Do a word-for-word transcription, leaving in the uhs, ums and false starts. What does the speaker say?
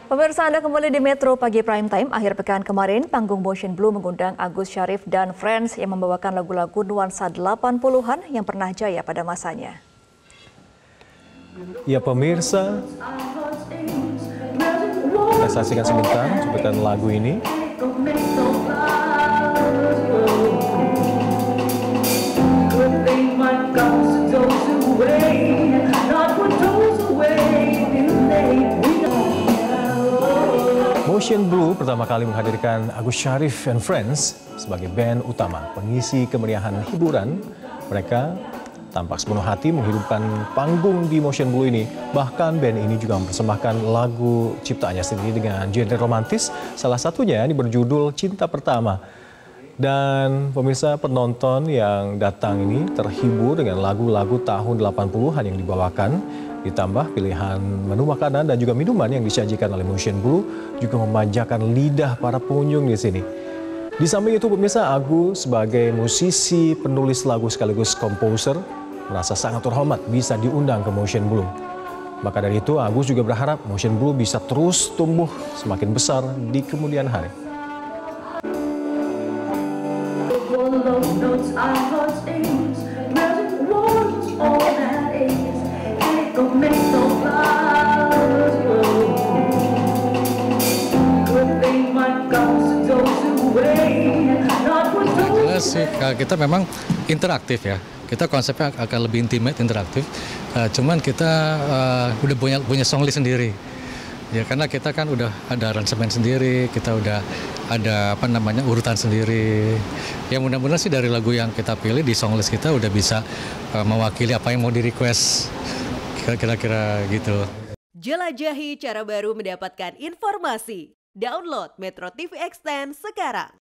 Pemirsa, Anda kembali di Metro Pagi Prime Time. Akhir pekan kemarin, panggung Motion Blue mengundang Agus Syarif dan Friends yang membawakan lagu-lagu nuansa delapan puluhan yang pernah jaya pada masanya. Ya pemirsa, kita saksikan sebentar cuplikan lagu ini. Motion Blue pertama kali menghadirkan Agus Syarif and Friends sebagai band utama pengisi kemeriahan hiburan. Mereka tampak sepenuh hati menghidupkan panggung di Motion Blue ini. Bahkan band ini juga mempersembahkan lagu ciptaannya sendiri dengan genre romantis. Salah satunya ini berjudul Cinta Pertama. Dan pemirsa, penonton yang datang ini terhibur dengan lagu-lagu tahun delapan puluhan yang dibawakan. Ditambah pilihan menu makanan dan juga minuman yang disajikan oleh Motion Blue juga memanjakan lidah para pengunjung di sini. Di samping itu pemirsa, Agus sebagai musisi, penulis lagu sekaligus komposer merasa sangat terhormat bisa diundang ke Motion Blue. Maka dari itu Agus juga berharap Motion Blue bisa terus tumbuh semakin besar di kemudian hari. Sih, kita memang interaktif ya. Kita konsepnya akan lebih intimate, interaktif. Uh, cuman kita uh, udah punya punya songlist sendiri. Ya karena kita kan udah ada aransemen sendiri, kita udah ada apa namanya urutan sendiri. Ya mudah-mudahan sih dari lagu yang kita pilih di songlist kita udah bisa uh, mewakili apa yang mau di request. Kira-kira gitu. Jelajahi cara baru mendapatkan informasi. Download Metro T V Extend sekarang.